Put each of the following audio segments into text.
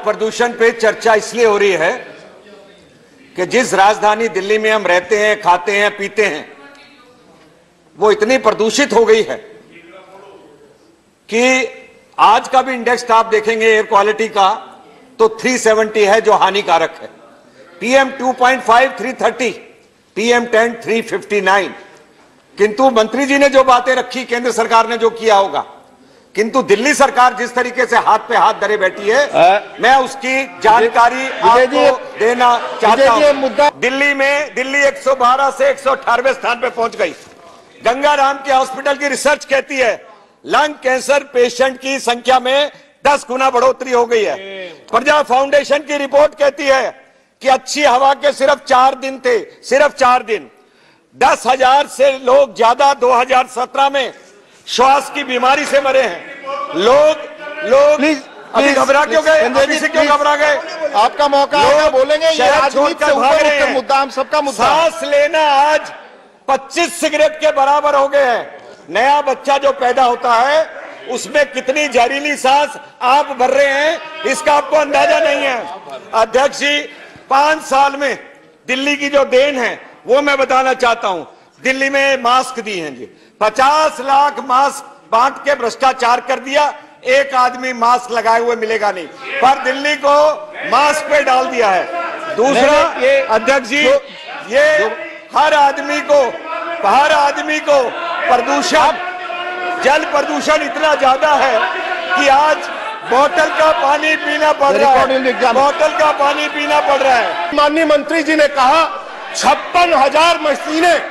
प्रदूषण पे चर्चा इसलिए हो रही है कि जिस राजधानी दिल्ली में हम रहते हैं, खाते हैं, पीते हैं, वो इतनी प्रदूषित हो गई है कि आज का भी इंडेक्स आप देखेंगे एयर क्वालिटी का तो 370 है, जो हानिकारक है। PM 2.5 330, PM 10 359। किंतु मंत्री जी ने जो बातें रखी, केंद्र सरकार ने जो किया होगा, किंतु दिल्ली सरकार जिस तरीके से हाथ पे हाथ धरे बैठी है, मैं उसकी जानकारी आपको देना चाहता हूं। दिल्ली 112 से 118वें स्थान पे पहुंच गई। गंगाराम के हॉस्पिटल की रिसर्च कहती है लंग कैंसर पेशेंट की संख्या में 10 गुना बढ़ोतरी हो गई है। प्रजा फाउंडेशन की रिपोर्ट कहती है कि अच्छी हवा के सिर्फ 4 दिन थे, सिर्फ 4 दिन 10,000 से लोग ज्यादा 2017 में श्वास की बीमारी से मरे हैं। लोग अभी घबरा क्यों गए? अभी से क्यों घबरा गए? आपका मौका है, बोलेंगे। ये राजनीति से ऊपर मुद्दा, हम सबका मुद्दा। सांस लेना आज 25 सिगरेट के बराबर हो गए हैं। नया बच्चा जो पैदा होता है उसमें कितनी जहरीली सांस आप भर रहे हैं, इसका आपको अंदाजा नहीं है। अध्यक्ष जी, 5 साल में दिल्ली की जो देन है वो मैं बताना चाहता हूं। दिल्ली में मास्क दिए हैं जी, 50 लाख मास्क बांट के भ्रष्टाचार कर दिया। एक आदमी मास्क लगाए हुए मिलेगा नहीं, पर दिल्ली को मास्क पे डाल दिया है। दूसरा, अध्यक्ष जी, ये हर आदमी को प्रदूषण, जल प्रदूषण इतना ज्यादा है कि आज बोतल का पानी पीना पड़ रहा है, बोतल का पानी पीना पड़ रहा है। माननीय मंत्री जी ने कहा 56,000 मशीनें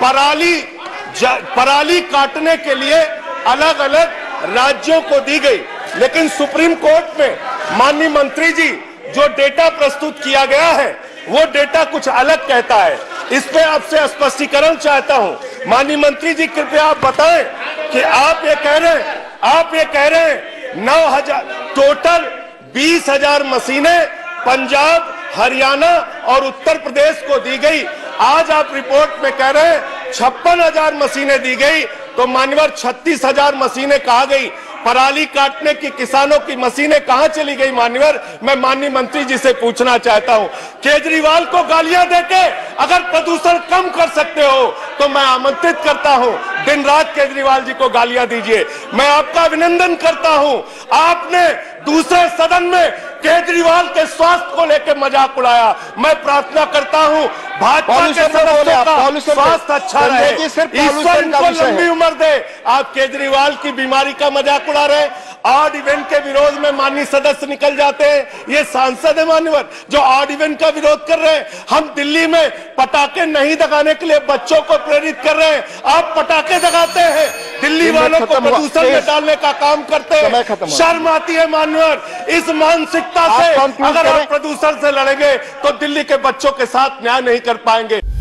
पराली काटने के लिए अलग अलग राज्यों को दी गई, लेकिन सुप्रीम कोर्ट में माननीय मंत्री जी जो डेटा प्रस्तुत किया गया है वो डेटा कुछ अलग कहता है। इस पे आपसे स्पष्टीकरण चाहता हूं। माननीय मंत्री जी, कृपया आप बताएं कि आप ये कह रहे हैं 9,000 टोटल 20,000 मशीनें पंजाब, हरियाणा और उत्तर प्रदेश को दी गई। आज आप रिपोर्ट में कह रहे हैं 56,000 मशीनें दी गई, तो मान्यवर 36,000 मशीनें कहा गई। पराली काटने की किसानों की मशीनें कहां चली गई? मान्यवर, मैं माननीय मंत्री जी से पूछना चाहता हूं। केजरीवाल को गालियां देके अगर प्रदूषण कम कर सकते हो तो मैं आमंत्रित करता हूं, दिन रात केजरीवाल जी को गालियां दीजिए। मैं आपका अभिनंदन करता हूं, आपने दूसरे सदन में केजरीवाल के स्वास्थ्य को लेकर मजाक उड़ाया। मैं प्रार्थना करता हूं भाजपा के सदस्यों का स्वास्थ्य अच्छा रहे, ईश्वर इनको लंबी उम्र दे। आप केजरीवाल की बीमारी का मजाक उड़ा रहे। ऑड इवेंट के विरोध में माननीय सदस्य निकल जाते हैं। ये सांसद है मान्यवर जो ऑड इवेंट का विरोध कर रहे हैं। हम दिल्ली में पटाखे नहीं दगाने के लिए बच्चों को प्रेरित कर रहे हैं, आप पटाखे दगाते हैं, दिल्ली वालों को प्रदूषण में डालने का काम करते हैं। शर्म आती है मान्यवर। इस मानसिकता से अगर आप प्रदूषण से लड़ेंगे तो दिल्ली के बच्चों के साथ न्याय नहीं कर पाएंगे।